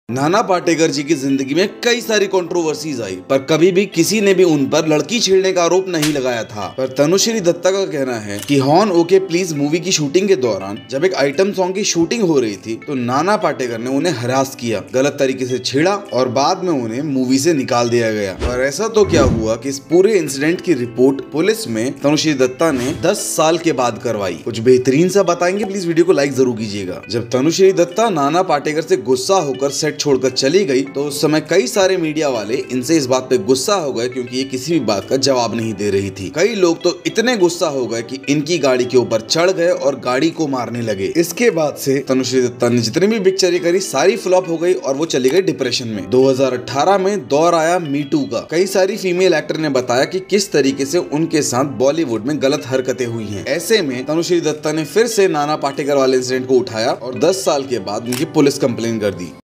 नाना पाटेकर जी की जिंदगी में कई सारी कंट्रोवर्सीज आई, पर कभी भी किसी ने भी उन पर लड़की छेड़ने का आरोप नहीं लगाया था। पर तनुश्री दत्ता का कहना है कि हॉर्न ओके प्लीज मूवी की शूटिंग के दौरान जब एक आइटम सॉन्ग की शूटिंग हो रही थी तो नाना पाटेकर ने उन्हें हरास किया, गलत तरीके से छेड़ा और बाद में उन्हें मूवी से निकाल दिया गया। और ऐसा तो क्या हुआ कि इस पूरे इंसिडेंट की रिपोर्ट पुलिस में तनुश्री दत्ता ने 10 साल के बाद करवाई। कुछ बेहतरीन सा बताएंगे, प्लीज वीडियो को लाइक जरूर कीजिएगा। जब तनुश्री दत्ता नाना पाटेकर से गुस्सा होकर सेट छोड़कर चली गई तो उस समय कई सारे मीडिया वाले इनसे इस बात पे गुस्सा हो गए क्योंकि ये किसी भी बात का जवाब नहीं दे रही थी। कई लोग तो इतने गुस्सा हो गए कि इनकी गाड़ी के ऊपर चढ़ गए और गाड़ी को मारने लगे। इसके बाद से तनुश्री दत्ता ने जितनी भी पिक्चरें करी सारी फ्लॉप हो गई और वो चली गई डिप्रेशन में। 2018 में दौर आया मी टू का। कई सारी फीमेल एक्टर ने बताया कि किस तरीके से उनके साथ बॉलीवुड में गलत हरकतें हुई हैं। ऐसे में तनुश्री दत्ता ने फिर से नाना पाटेकर वाले इंसिडेंट को उठाया और 10 साल के बाद उनकी पुलिस कंप्लेन कर दी।